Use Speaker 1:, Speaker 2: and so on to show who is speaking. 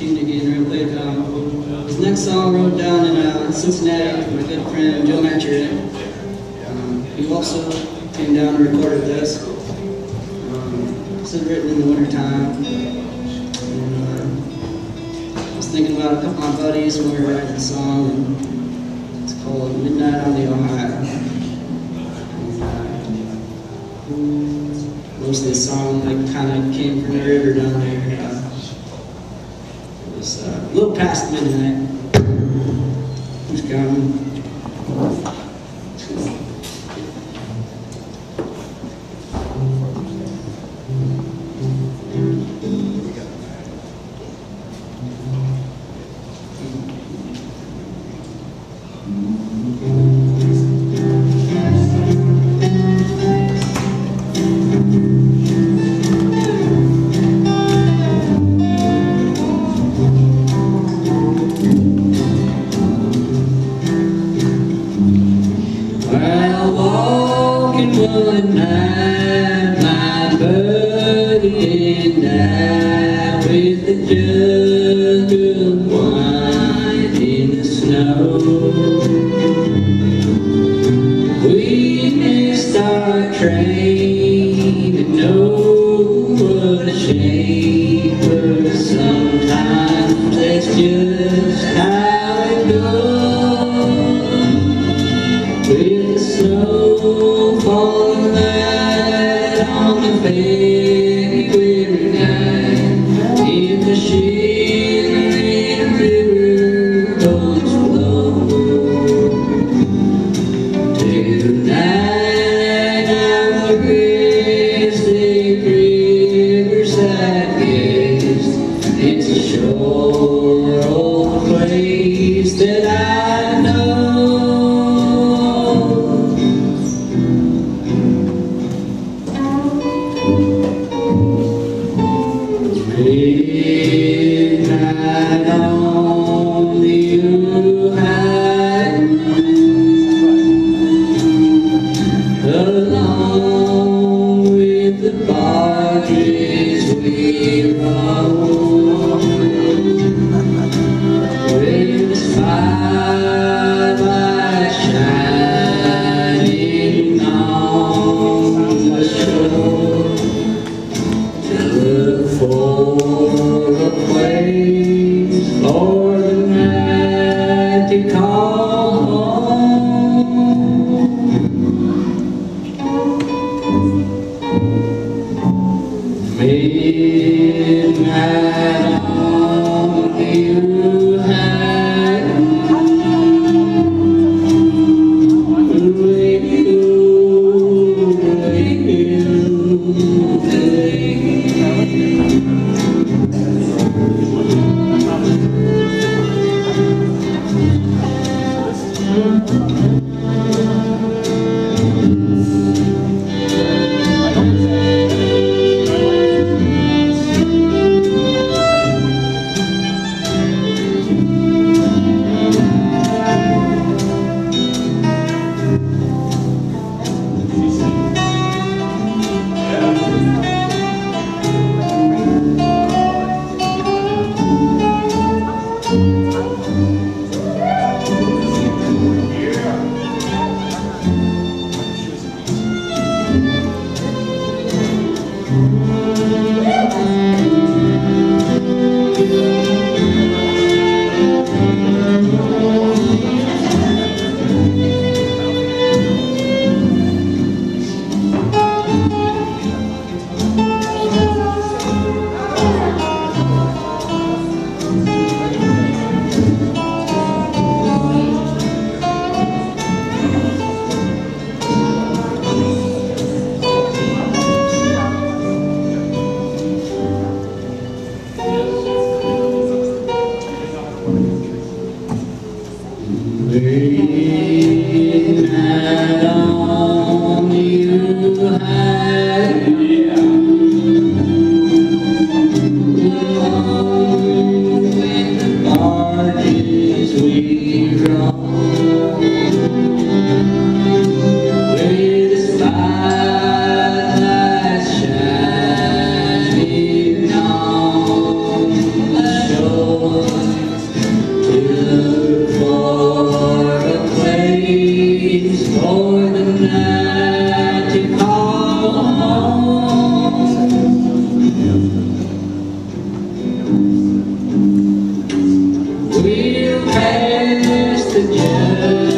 Speaker 1: tuned again real quick. This next song I wrote down in Cincinnati with my good friend Joe Matcher. He also came down and recorded this. This is written in the wintertime. I was thinking about a couple of my buddies when we were writing the song, and it's called Midnight on the Ohio. Most of this song kind of came from the river down there. It was a little past midnight. Who's counting?
Speaker 2: One night, my buddy and I, with a jug of wine in the snow, we missed our train, and oh, what a shame, but sometimes that's just how it goes, with the snow falling light on the February night, in the shivering river boats flow. Tonight I'm a resting riverside guest. It's a shore old place that I know. Midnight on the Ohio, along with the barges we roll, with the spotlight shining on the shore. Look for a place for the night to call home. Midnight on the Ohio, we'll pass the judgment.